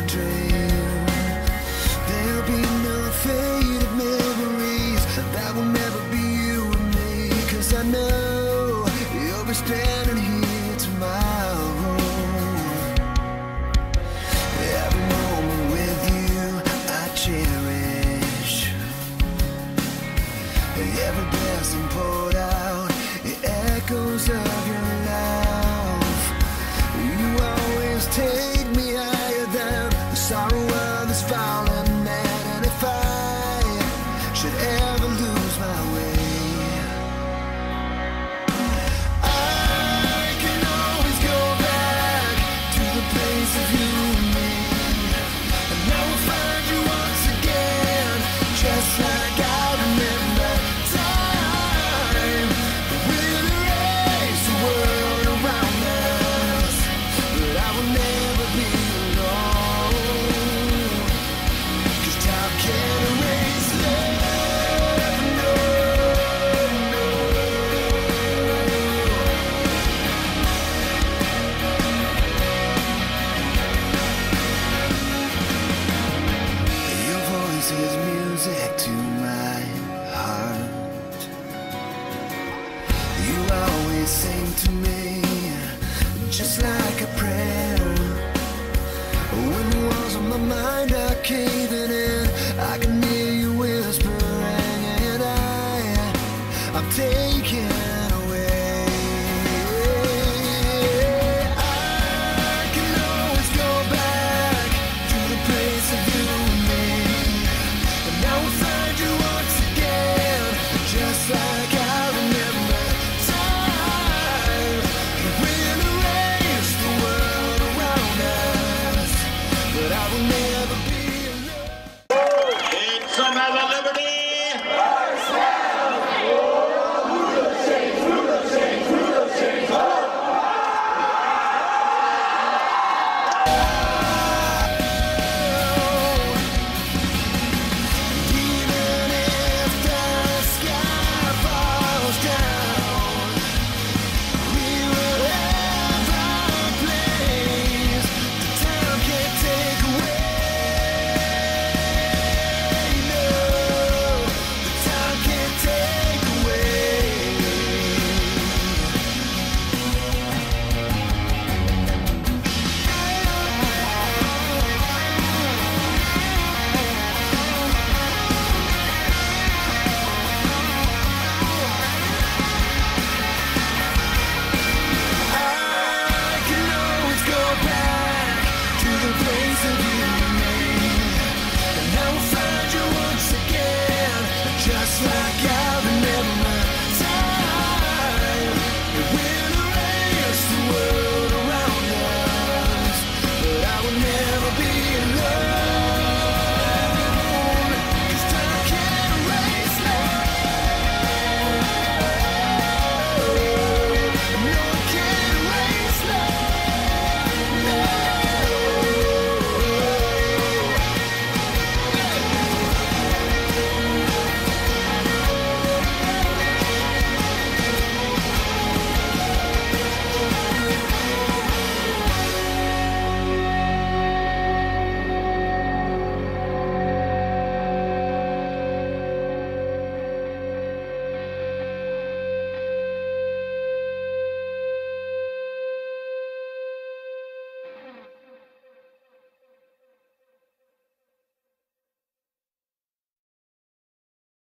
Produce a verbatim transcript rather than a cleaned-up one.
dream. There'll be no faded memories that will never be you and me, 'cause I know you'll be standing here tomorrow. Every moment with you I cherish, every blessing poured out, it echoes of your love. You always take me higher than the sorrow of this fallen man. And if I should ever lose my way, I can always go back to the place of you and me, and I will find you once again, just like I remember time. We'll erase the world around us, but I will never be alone, 'cause time can't erase love, no, no. Your voice is music to my heart. You always sing to me just like a prayer. When the walls of my mind are caving in, I can hear you whispering, and I, I'm taken away. I can always go back to the place of you and me, and I will find you once again, just like I remember time. And we'll erase the world around us, but I will never be